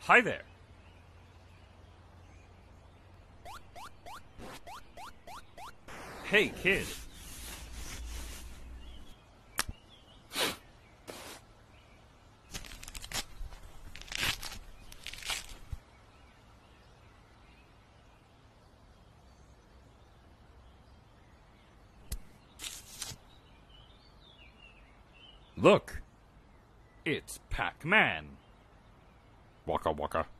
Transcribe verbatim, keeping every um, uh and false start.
Hi there. Hey, kid. Look. It's Pac-Man. Waka waka.